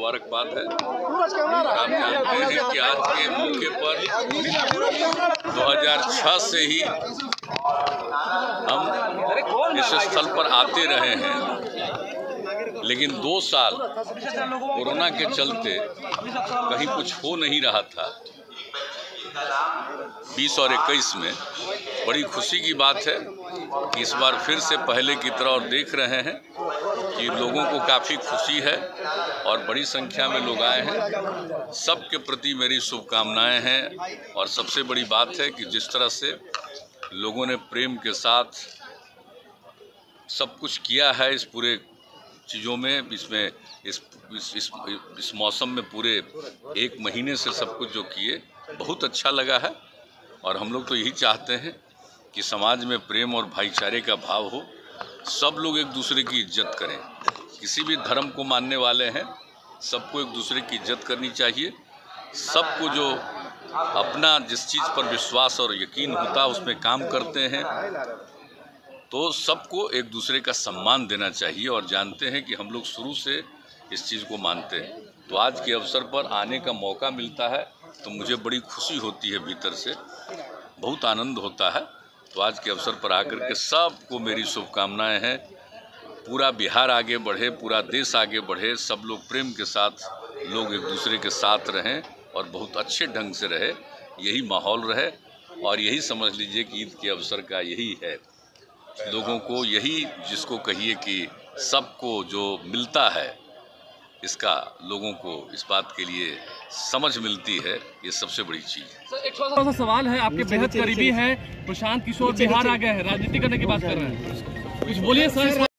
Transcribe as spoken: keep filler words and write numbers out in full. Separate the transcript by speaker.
Speaker 1: मुबारकबाद है। आप जानते हैं कि आज के मौके पर दो हज़ार छह से ही हम इस स्थल पर आते रहे हैं, लेकिन दो साल कोरोना के चलते कहीं कुछ हो नहीं रहा था। बीस और इक्कीस में बड़ी खुशी की बात है कि इस बार फिर से पहले की तरह और देख रहे हैं कि लोगों को काफ़ी खुशी है और बड़ी संख्या में लोग आए हैं। सबके प्रति मेरी शुभकामनाएं हैं और सबसे बड़ी बात है कि जिस तरह से लोगों ने प्रेम के साथ सब कुछ किया है इस पूरे चीज़ों में, इसमें इस इस इस, इस मौसम में पूरे एक महीने से सब कुछ जो किए बहुत अच्छा लगा है। और हम लोग तो यही चाहते हैं कि समाज में प्रेम और भाईचारे का भाव हो, सब लोग एक दूसरे की इज्जत करें। किसी भी धर्म को मानने वाले हैं, सबको एक दूसरे की इज्जत करनी चाहिए। सबको जो अपना जिस चीज़ पर विश्वास और यकीन होता है उसमें काम करते हैं, तो सबको एक दूसरे का सम्मान देना चाहिए। और जानते हैं कि हम लोग शुरू से इस चीज़ को मानते हैं, तो आज के अवसर पर आने का मौका मिलता है तो मुझे बड़ी खुशी होती है, भीतर से बहुत आनंद होता है। तो आज के अवसर पर आकर के सबको मेरी शुभकामनाएं हैं। पूरा बिहार आगे बढ़े, पूरा देश आगे बढ़े, सब लोग प्रेम के साथ लोग एक दूसरे के साथ रहें और बहुत अच्छे ढंग से रहे, यही माहौल रहे। और यही समझ लीजिए कि ईद के अवसर का यही है, लोगों को यही जिसको कहिए कि सबको जो मिलता है, इसका लोगों को इस बात के लिए समझ मिलती है, ये सबसे बड़ी चीज़ है।
Speaker 2: सर, एक छोटा सा सवाल है, आपके बेहद करीबी है प्रशांत किशोर, बिहार आ गए हैं, राजनीति करने की बात कर रहे हैं, कुछ बोलिए सर।